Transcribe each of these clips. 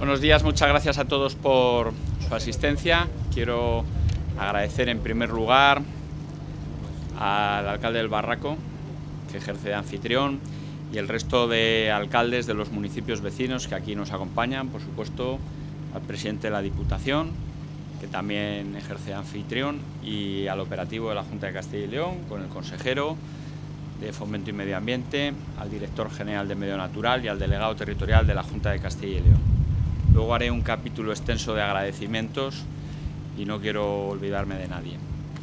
Buenos días, muchas gracias a todos por su asistencia. Quiero agradecer en primer lugar al alcalde del Barraco, que ejerce de anfitrión, y el resto de alcaldes de los municipios vecinos que aquí nos acompañan, por supuesto, al presidente de la Diputación, que también ejerce de anfitrión, y al operativo de la Junta de Castilla y León, con el consejero de Fomento y Medio Ambiente, al director general de Medio Natural y al delegado territorial de la Junta de Castilla y León. Luego haré un capítulo extenso de agradecimientos y no quiero olvidarme de nadie.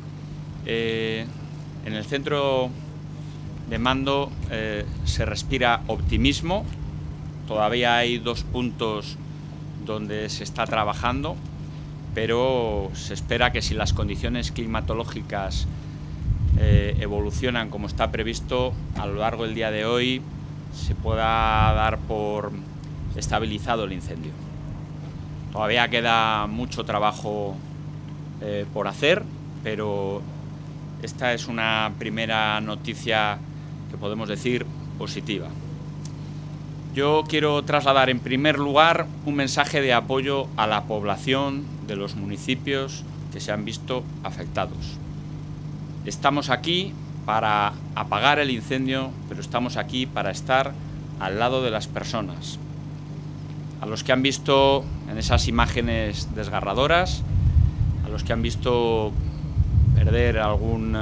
En el centro de mando se respira optimismo. Todavía hay 2 puntos donde se está trabajando, pero se espera que si las condiciones climatológicas evolucionan como está previsto, a lo largo del día de hoy se pueda dar por estabilizado el incendio. Todavía queda mucho trabajo por hacer, pero esta es una primera noticia que podemos decir positiva. Yo quiero trasladar en primer lugar un mensaje de apoyo a la población de los municipios que se han visto afectados. Estamos aquí para apagar el incendio, pero estamos aquí para estar al lado de las personas. A los que han visto en esas imágenes desgarradoras, a los que han visto perder algún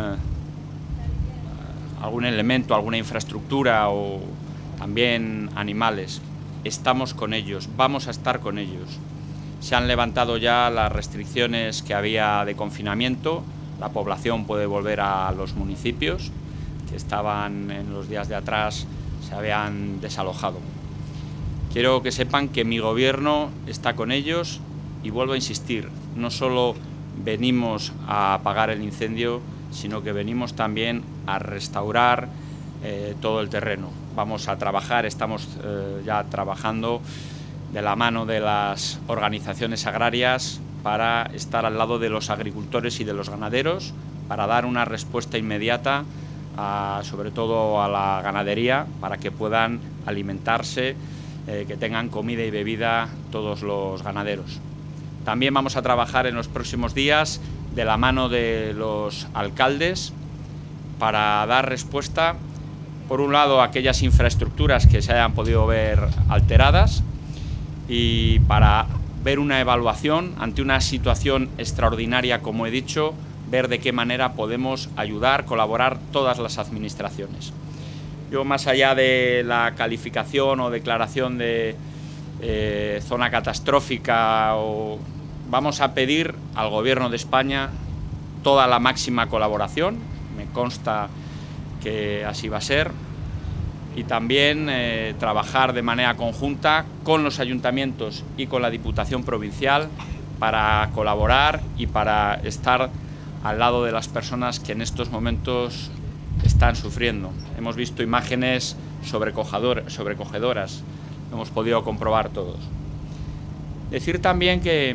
elemento, alguna infraestructura o también animales, estamos con ellos, vamos a estar con ellos. Se han levantado ya las restricciones que había de confinamiento, la población puede volver a los municipios que estaban en los días de atrás, se habían desalojado. Quiero que sepan que mi gobierno está con ellos y vuelvo a insistir, no solo venimos a apagar el incendio, sino que venimos también a restaurar todo el terreno. Vamos a trabajar, estamos ya trabajando de la mano de las organizaciones agrarias para estar al lado de los agricultores y de los ganaderos, para dar una respuesta inmediata, sobre todo a la ganadería, para que puedan alimentarse, que tengan comida y bebida todos los ganaderos. También vamos a trabajar en los próximos días de la mano de los alcaldes para dar respuesta, por un lado, a aquellas infraestructuras que se hayan podido ver alteradas y para ver una evaluación ante una situación extraordinaria, como he dicho, ver de qué manera podemos ayudar, colaborar todas las administraciones. Yo, más allá de la calificación o declaración de zona catastrófica, vamos a pedir al Gobierno de España toda la máxima colaboración, me consta que así va a ser, y también trabajar de manera conjunta con los ayuntamientos y con la Diputación Provincial para colaborar y para estar al lado de las personas que en estos momentos están sufriendo. Hemos visto imágenes sobrecogedoras, lo hemos podido comprobar todos. Decir también que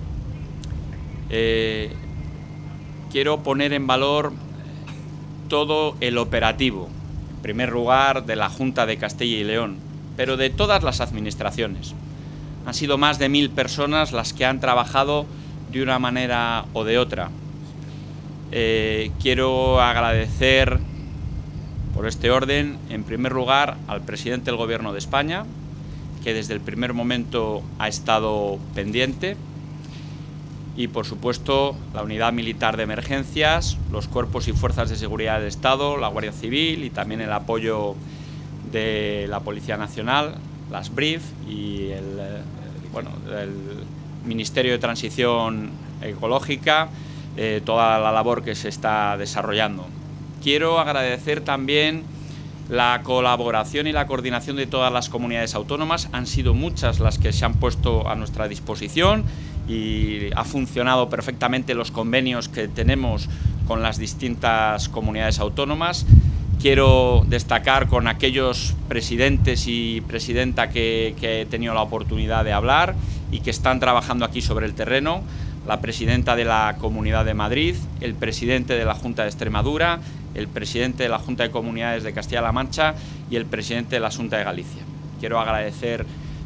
quiero poner en valor todo el operativo, en primer lugar de la Junta de Castilla y León, pero de todas las administraciones. Han sido más de 1000 personas las que han trabajado de una manera o de otra. Quiero agradecer por este orden, en primer lugar, al presidente del Gobierno de España, que desde el primer momento ha estado pendiente, y por supuesto la Unidad Militar de Emergencias, los cuerpos y fuerzas de seguridad del Estado, la Guardia Civil y también el apoyo de la Policía Nacional, las BRIF y el Ministerio de Transición Ecológica, toda la labor que se está desarrollando. Quiero agradecer también la colaboración y la coordinación de todas las comunidades autónomas. Han sido muchas las que se han puesto a nuestra disposición y ha funcionado perfectamente los convenios que tenemos con las distintas comunidades autónomas. Quiero destacar con aquellos presidentes y presidenta que he tenido la oportunidad de hablar y que están trabajando aquí sobre el terreno: la presidenta de la Comunidad de Madrid, el presidente de la Junta de Extremadura, el presidente de la Junta de Comunidades de Castilla-La Mancha y el presidente de la Xunta de Galicia. Quiero agradecer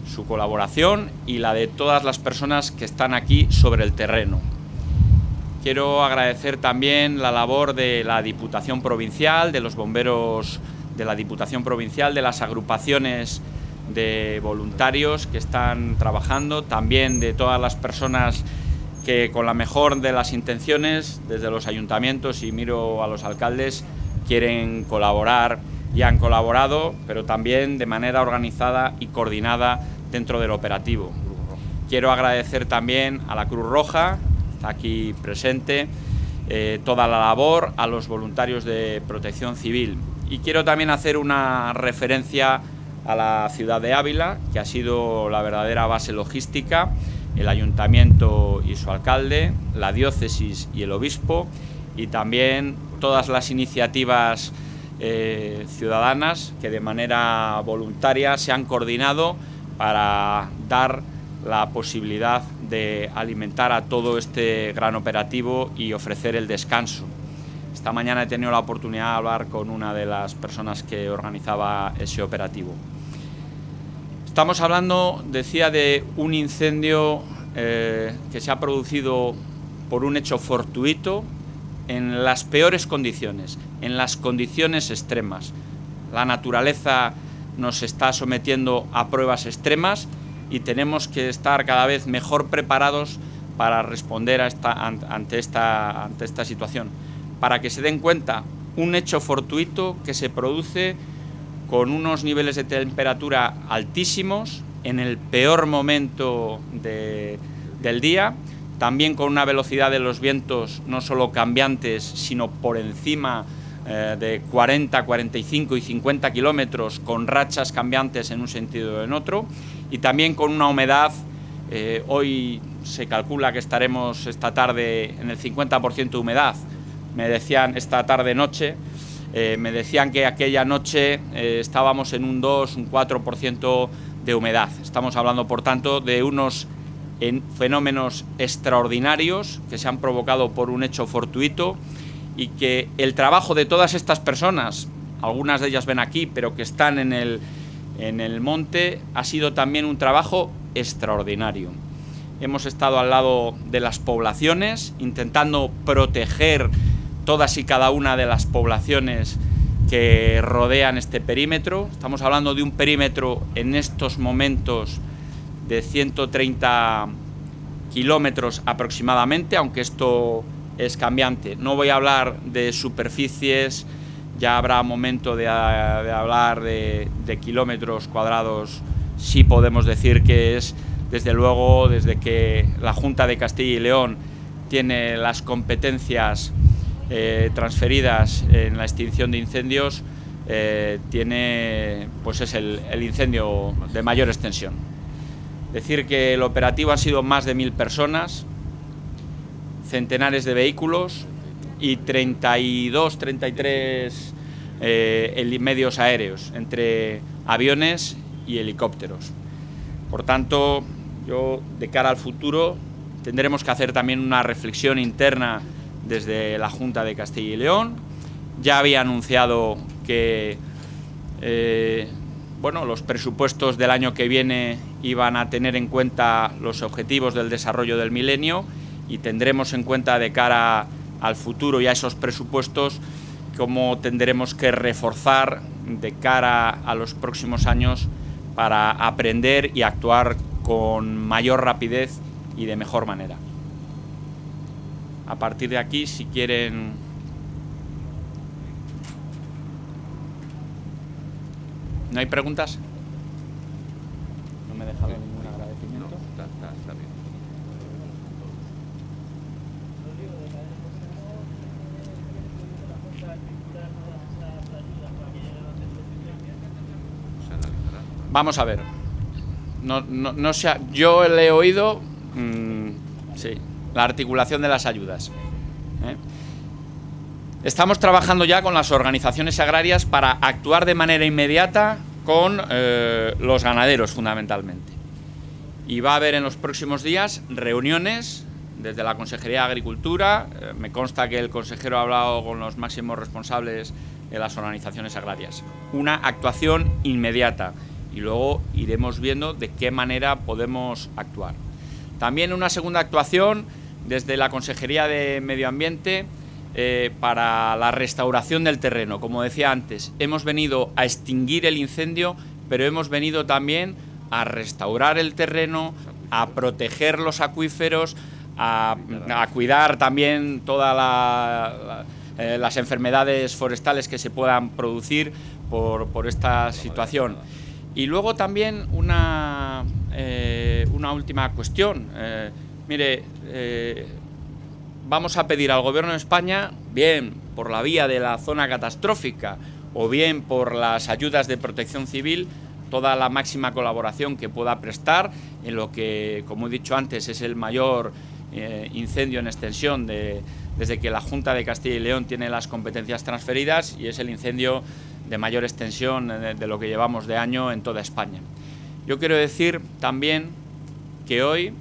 su colaboración y la de todas las personas que están aquí sobre el terreno. Quiero agradecer también la labor de la Diputación Provincial, de los bomberos de la Diputación Provincial, de las agrupaciones de voluntarios que están trabajando, también de todas las personas que con la mejor de las intenciones, desde los ayuntamientos, y miro a los alcaldes, quieren colaborar y han colaborado, pero también de manera organizada y coordinada dentro del operativo. Quiero agradecer también a la Cruz Roja, está aquí presente, toda la labor, a los voluntarios de Protección Civil. Y quiero también hacer una referencia a la ciudad de Ávila, que ha sido la verdadera base logística, el ayuntamiento y su alcalde, la diócesis y el obispo, y también todas las iniciativas ciudadanas que de manera voluntaria se han coordinado para dar la posibilidad de alimentar a todo este gran operativo y ofrecer el descanso. Esta mañana he tenido la oportunidad de hablar con una de las personas que organizaba ese operativo. Estamos hablando, decía, de un incendio que se ha producido por un hecho fortuito en las peores condiciones, en las condiciones extremas. La naturaleza nos está sometiendo a pruebas extremas y tenemos que estar cada vez mejor preparados para responder ante esta situación. Para que se den cuenta, un hecho fortuito que se produce con unos niveles de temperatura altísimos en el peor momento del día, también con una velocidad de los vientos no solo cambiantes, sino por encima de 40, 45 y 50 kilómetros, con rachas cambiantes en un sentido o en otro, y también con una humedad, hoy se calcula que estaremos esta tarde en el 50% de humedad. Me decían esta tarde-noche, me decían que aquella noche estábamos en un 2, un 4% de humedad. Estamos hablando, por tanto, de unos fenómenos extraordinarios que se han provocado por un hecho fortuito y que el trabajo de todas estas personas, algunas de ellas ven aquí, pero que están en el monte, ha sido también un trabajo extraordinario. Hemos estado al lado de las poblaciones, intentando proteger todas y cada una de las poblaciones que rodean este perímetro. Estamos hablando de un perímetro en estos momentos de 130 kilómetros aproximadamente, aunque esto es cambiante. No voy a hablar de superficies, ya habrá momento de hablar de kilómetros cuadrados. Sí podemos decir que es, desde luego, desde que la Junta de Castilla y León tiene las competencias transferidas en la extinción de incendios, pues es el incendio de mayor extensión. Decir que el operativo han sido más de 1000 personas, centenares de vehículos y 32, 33 medios aéreos, entre aviones y helicópteros. Por tanto, de cara al futuro, tendremos que hacer también una reflexión interna desde la Junta de Castilla y León. Ya había anunciado que los presupuestos del año que viene iban a tener en cuenta los objetivos del desarrollo del milenio, y tendremos en cuenta de cara al futuro y a esos presupuestos cómo tendremos que reforzar de cara a los próximos años para aprender y actuar con mayor rapidez y de mejor manera. A partir de aquí, si quieren... ¿No hay preguntas? No me he dejado ningún agradecimiento. No, está bien. Vamos a ver. Yo le he oído sí, la articulación de las ayudas. Estamos trabajando ya con las organizaciones agrarias para actuar de manera inmediata con los ganaderos, fundamentalmente. Y va a haber en los próximos días reuniones desde la Consejería de Agricultura. Me consta que el consejero ha hablado con los máximos responsables de las organizaciones agrarias. Una actuación inmediata. y luego iremos viendo de qué manera podemos actuar. También una segunda actuación desde la Consejería de Medio Ambiente para la restauración del terreno. Como decía antes, hemos venido a extinguir el incendio, pero hemos venido también a restaurar el terreno, a proteger los acuíferos, a cuidar también todas las enfermedades forestales que se puedan producir por esta situación. Y luego también una última cuestión. Mire, vamos a pedir al Gobierno de España, bien por la vía de la zona catastrófica o bien por las ayudas de protección civil, toda la máxima colaboración que pueda prestar en lo que, como he dicho antes, es el mayor incendio en extensión desde que la Junta de Castilla y León tiene las competencias transferidas, y es el incendio de mayor extensión de lo que llevamos de año en toda España. Yo quiero decir también que hoy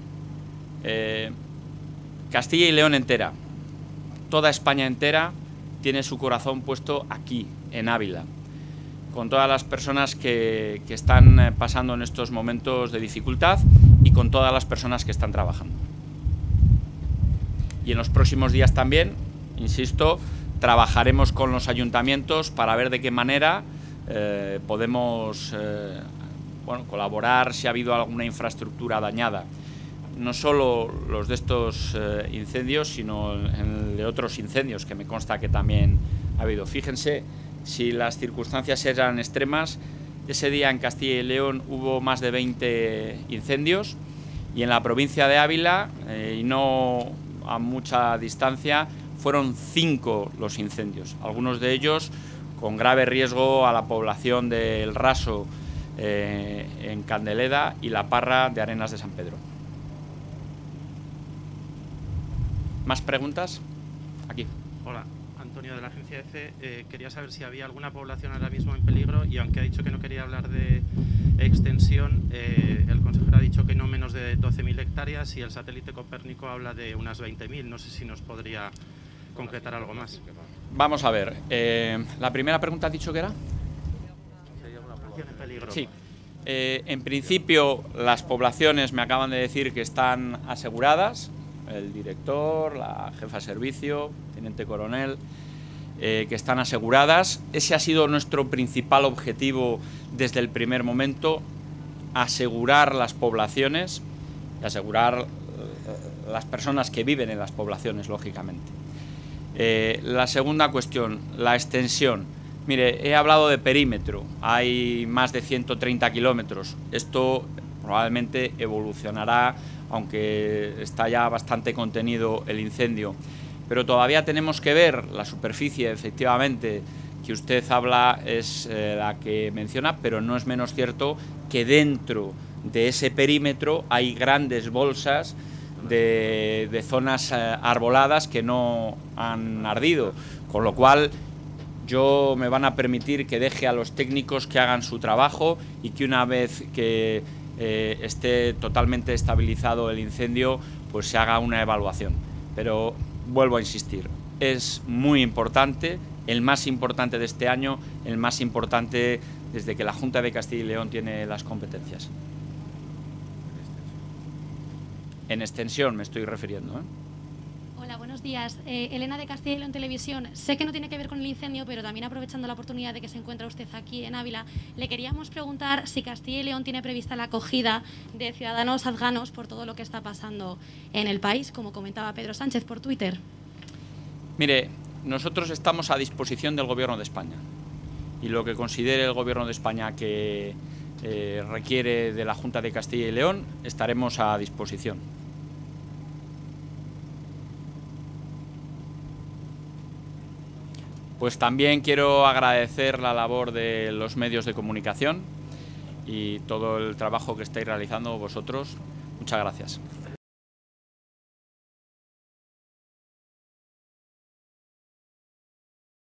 Castilla y León entera, toda España entera, tiene su corazón puesto aquí, en Ávila, con todas las personas que están pasando en estos momentos de dificultad y con todas las personas que están trabajando. Y en los próximos días también, insisto, trabajaremos con los ayuntamientos para ver de qué manera podemos colaborar si ha habido alguna infraestructura dañada. No solo los de estos incendios, sino el de otros incendios, que me consta que también ha habido. Fíjense, si las circunstancias eran extremas, ese día en Castilla y León hubo más de 20 incendios, y en la provincia de Ávila, y no a mucha distancia, fueron 5 los incendios, algunos de ellos con grave riesgo a la población del Raso en Candeleda y La Parra de Arenas de San Pedro. ¿Más preguntas? Aquí. Hola, Antonio de la agencia EFE. Quería saber si había alguna población ahora mismo en peligro, y aunque ha dicho que no quería hablar de extensión, el consejero ha dicho que no menos de 12.000 hectáreas, y el satélite Copérnico habla de unas 20.000. No sé si nos podría concretar algo más. Vamos a ver. La primera pregunta, ¿has dicho que era? ¿Población en peligro? Sí. En principio, las poblaciones me acaban de decir que están aseguradas. El director, la jefa de servicio, teniente coronel, que están aseguradas. Ese ha sido nuestro principal objetivo desde el primer momento: asegurar las poblaciones y asegurar las personas que viven en las poblaciones, lógicamente. La segunda cuestión, la extensión. Mire, he hablado de perímetro, hay más de 130 kilómetros. Esto probablemente evolucionará, aunque está ya bastante contenido el incendio. Pero todavía tenemos que ver la superficie, efectivamente, que usted habla es la que menciona, pero no es menos cierto que dentro de ese perímetro hay grandes bolsas de zonas arboladas que no han ardido, con lo cual me van a permitir que deje a los técnicos que hagan su trabajo, y que una vez que esté totalmente estabilizado el incendio, pues se haga una evaluación. Pero vuelvo a insistir, es muy importante, el más importante de este año, el más importante desde que la Junta de Castilla y León tiene las competencias. En extensión me estoy refiriendo, ¿eh? Hola, buenos días. Elena de Castilla y León Televisión. Sé que no tiene que ver con el incendio, pero también aprovechando la oportunidad de que se encuentra usted aquí en Ávila, le queríamos preguntar si Castilla y León tiene prevista la acogida de ciudadanos afganos por todo lo que está pasando en el país, como comentaba Pedro Sánchez por Twitter. Mire, nosotros estamos a disposición del Gobierno de España, y lo que considere el Gobierno de España que requiere de la Junta de Castilla y León, estaremos a disposición. Pues también quiero agradecer la labor de los medios de comunicación y todo el trabajo que estáis realizando vosotros. Muchas gracias.